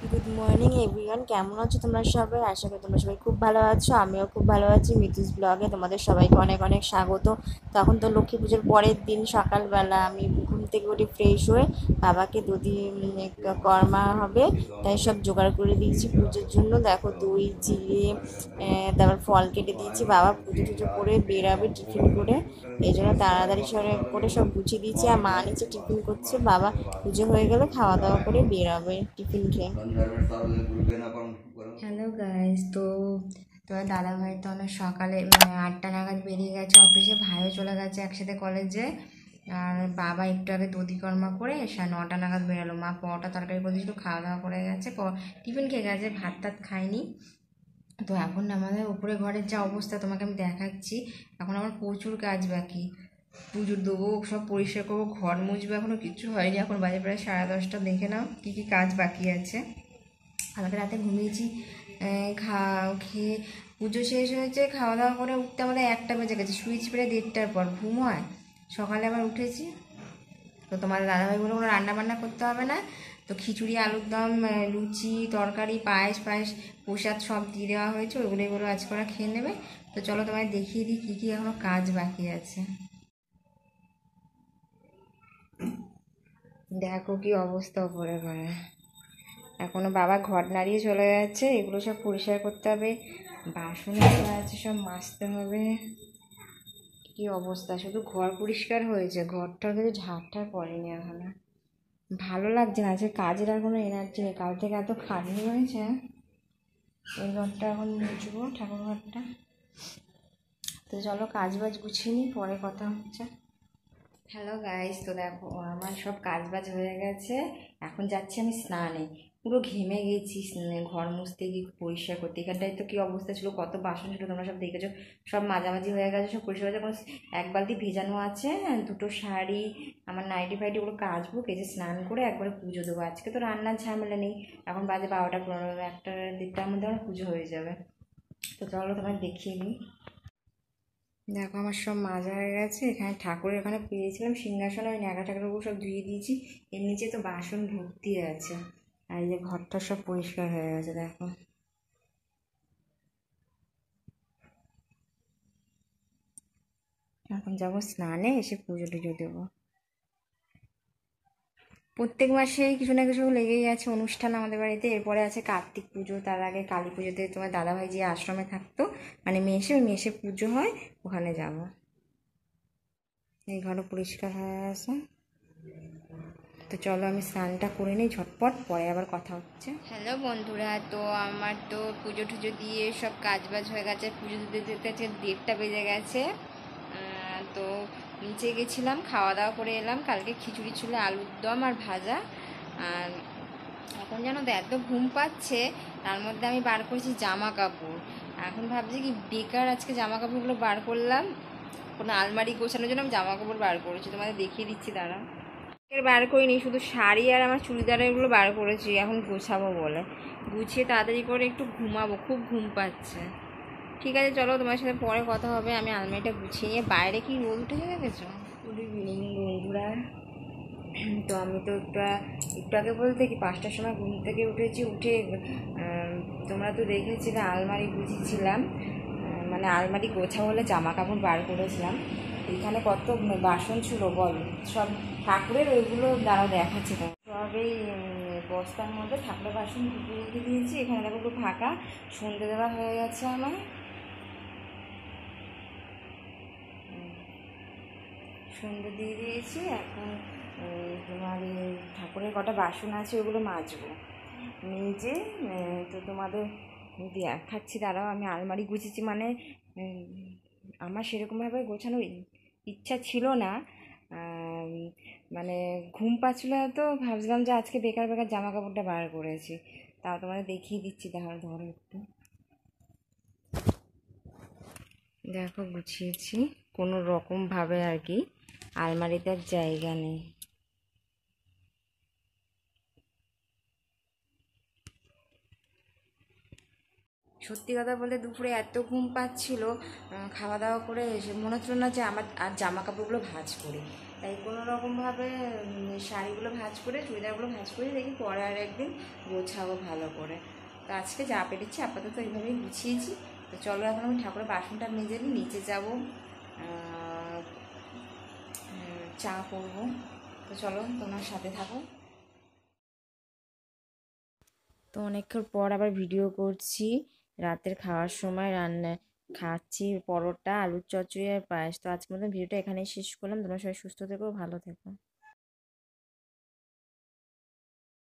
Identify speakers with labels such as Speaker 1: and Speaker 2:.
Speaker 1: Good morning everyone, কেমন আছো তোমরা সবাই? আশা করি তোমরা সবাই খুব ভালো আছো। আমিও খুব ভালো আছি। মিতুস ব্লগে তোমাদের সবাইকে অনেক অনেক স্বাগত। তখন তো লক্ষ্মী পুজোর পরের দিন সকালবেলা আমি ঘুম থেকে উঠে ফ্রেশ হয়ে বাবাকে দুদিন কর্মা হবে তাই সব জোগাড় করে দিয়েছি পুজোর জন্য। দেখো দই চিড়ে তারপর ফল কেটে দিয়েছি। বাবা পুজো টুজো করে বেরাবে টিফিন করে, এই জন্য তাড়াতাড়ি করে সব গুছিয়ে দিয়েছি। আর মা নিচে টিফিন করছে, বাবা পুজো হয়ে গেলে খাওয়া দাওয়া করে বেরাবে টিফিন খেয়ে। হ্যালো গাইস, তো তোমার দাদা ভাই তো অনেক সকালে 8টা নাগাদ বেরিয়ে গেছে অফিসে, ভাইও চলে গেছে একসাথে কলেজে। আর বাবা একটু আগে দধিকর্মা করে 9টা নাগাদ বেরোলো। মা পরোটা তরকারি করে দিয়েছিল, খাওয়া দাওয়া করে গেছে, টিফিন খেয়ে গেছে, ভাত টাত খায়নি। তো এখন আমাদের উপরে ঘরের যা অবস্থা তোমাকে আমি দেখাচ্ছি। এখন আমার প্রচুর কাজ বাকি, পুজো দেবো, সব পরিষ্কার করবো, ঘর মুছবো, এখনও কিছু হয়নি। এখন বাজে প্রায় 10:30। দেখে নাও কী কী কাজ বাকি আছে। কালকে রাতে ঘুমিয়েছি, খেয়ে পুজো শেষ হয়েছে, খাওয়া দাওয়া করে উঠতে আমাদের 1টা বেজে গেছে। সুইচ প্রায় 1:30টার পর ঘুম হয়। সকালে আবার উঠেছি, তো তোমার দাদাভাই বলে কোনো রান্না বান্না করতে হবে না, তো খিচুড়ি আলুর দম লুচি তরকারি পায়েস পায়েস প্রসাদ সব দিয়ে দেওয়া হয়েছে, ওইগুলো এগুলো আজকে ওরা খেয়ে নেবে। তো চলো তোমায় দেখিয়ে দিই কী কী এখনও কাজ বাকি আছে। দেখো কি অবস্থা ওপরে ঘরে, এখনো বাবা ঘর নাড়িয়ে চলে যাচ্ছে। এগুলো সব পরিষ্কার করতে হবে, বাসন আছে সব মাজতে হবে। কি অবস্থা, শুধু ঘর পরিষ্কার হয়েছে, ঘরটার কিছু ঝাড় পড়েনি এখনো। ভালো লাগছে না, আজকে কাজের আর কোনো এনার্জি নেই। কাল থেকে এত খাটনি হয়েছে। এই ঘরটা এখন মুছবো, ঠাকুর ঘরটা। তো চলো কাজ বাজ গুছিয়ে নিই, পরে কথা হচ্ছে। হ্যালো গাইস, তো দেখো আমার সব কাজ বাজ হয়ে গেছে। এখন যাচ্ছি আমি স্নানে, পুরো ঘেমে গেছি ঘর মুছতে গিয়ে পরিষ্কার করতে। এখানটায় তো কি অবস্থা ছিল, কত বাসন ছিল তোমরা সব দেখেছো। সব মাঝামাঝি হয়ে গেছে, সব পরিষ্কার হয়েছে। এখন 1 বালতি ভেজানো আছে, 2টো শাড়ি, আমার নাইটি ফাইটি ওগুলো কাচবো, কেচে স্নান করে একবারে পুজো দেবো। আজকে তো রান্নার ঝামেলা নেই, এখন বাজে 12টা 15, 1টা 1:30টার মধ্যে আমার পুজো হয়ে যাবে। তো চলো তোমায় দেখিয়ে নিই। দেখো আমার সব মাজা হয়ে গেছে। এখানে ঠাকুরের এখানে পেয়েছিলাম সিংহাসনে, ওই ন্যাকড়া ঠাকুরগুলো সব ধুয়ে দিয়েছি। এর নিচে তো বাসন ভর্তি আছে। আর এই যে ঘরটা সব পরিষ্কার হয়ে গেছে দেখো। এখন যাবো স্নানে, এসে পুজো টুজো দেবো। প্রত্যেক মাসে কিছু না কিছু লেগেই আছে অনুষ্ঠান আমাদের বাড়িতে। এরপরে আছে কার্তিক পুজো, তার আগে কালী পুজোতে তোমার দাদাভাই যে আশ্রমে থাকতো, মানে মেসে, ওই মেসে পুজো হয়, ওখানে যাব। এই ঘরও পরিষ্কার হয়ে গেছে। তো চলো আমি স্নানটা করে নিই ঝটপট, পরে আবার কথা হচ্ছে। হ্যালো বন্ধুরা, তো আমার তো পুজো টুজো দিয়ে সব কাজ বাজ হয়ে গেছে। পুজো দিতে দিতে 1:30টা বেজে গেছে। তো নিচে গেছিলাম, খাওয়া দাওয়া করে এলাম। কালকে খিচুড়ি ছিল, আলুর দম আর ভাজা। আর এখন যেন তো এত ঘুম পাচ্ছে, তার মধ্যে আমি বার করেছি জামা কাপড়। এখন ভাবছি কি বেকার আজকে জামা কাপড়গুলো বার করলাম, কোনো আলমারি গোছানোর জন্য আমি জামা কাপড় বার করেছি, তোমাদের দেখিয়ে দিচ্ছি দাঁড়া। বার করিনি, শুধু শাড়ি আর আমার চুড়িদারেরগুলো বার করেছি এখন গোছাবো বলে। গুছিয়ে তাড়াতাড়ি করে একটু ঘুমাবো, খুব ঘুম পাচ্ছে। ঠিক আছে চলো, তোমার সাথে পরে কথা হবে। আমি আলমারিটা গুছিয়ে নিয়ে, বাইরে কি রোদ উঠে গেছো, গুড ইভিনিং বন্ধুরা। তো আমি তো একটু আগে বলতে কি 5টার সময় ঘুম থেকে উঠেছি। উঠে তোমরা তো দেখেছিলে আলমারি গুছিয়েছিলাম, মানে আলমারি গোছা বলে জামা কাপড় বার করেছিলাম। এখানে কত বাসন ছিল বল, সব ঠাকুরের, ওইগুলো দ্বারা দেখাচ্ছে তো সব এই বস্তার মধ্যে ঠাকুরের বাসন ঢুকিয়ে রেখে দিয়েছি। এখানে দেখো একটু ফাঁকা, সন্ধে দেওয়া হয়ে গেছে আমার। সন্ধে দিয়ে দিয়েছি, এখন তোমার ঠাকুরের কটা বাসন আছে ওগুলো মাজবো নিজে। তো তোমাদের দেখাচ্ছি দাঁড়াও। আমি আলমারি গুছিয়েছি, মানে আমার সেরকমভাবে গোছানোর ইচ্ছা ছিল না, মানে ঘুম পাচ্ছিল না, তো ভাবছিলাম যে আজকে বেকার বেকার জামা কাপড়টা বার করেছি। তাও তোমাদের দেখিয়ে দিচ্ছি, ধরো একটু দেখো গুছিয়েছি কোনো রকমভাবে আর কি, আলমারিতে আর জায়গা নেই। সত্যি কথা বলতে দুপুরে এত ঘুম পাচ্ছিল, খাওয়া দাওয়া করে এসে মনে হচ্ছিল না যে আমার আর জামা কাপড়গুলো ভাঁজ করি, তাই কোনো রকমভাবে শাড়িগুলো ভাঁজ করে চুড়িদারগুলো ভাঁজ করে দেখি পরে আর একদিন গোছাবো ভালো করে। তো আজকে যা পেরেছি আপাতত এইভাবেই গুছিয়েছি। তো চলো এখন আমি ঠাকুরের বাসনটা মেজে নিই, নিচে যাবো, চা করবো। তো চলো তোমার সাথে থাকো। তো অনেকক্ষণ পর আবার ভিডিও করছি, রাতের খাওয়ার সময় রান্না খাচ্ছি পরোটা, আলুর চচ্চড়ি আর পায়েস। তো আজকের মতো ভিডিওটা এখানেই শেষ করলাম। তোমরা সবাই সুস্থ থেকো, ভালো থেকো।